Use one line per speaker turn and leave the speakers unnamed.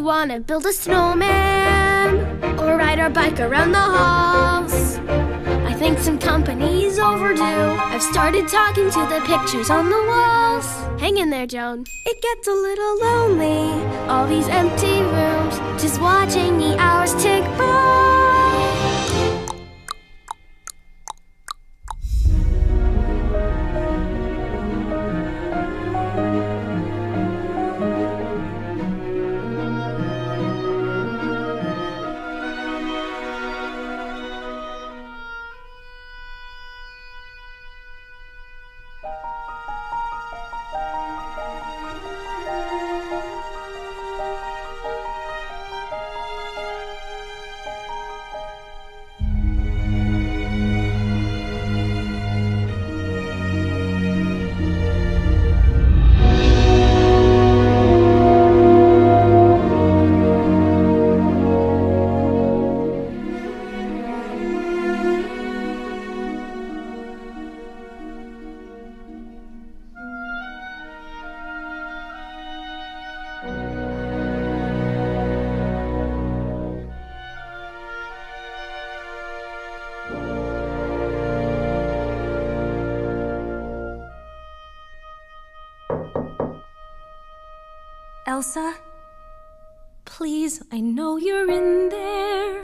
wanna build a snowman or ride our bike around the halls. I think some company's overdue. I've started talking to the pictures on the walls. Hang in there, Joan. It gets a little lonely, all these empty rooms, just watching the hours tick by.
Elsa, please, I know you're in there.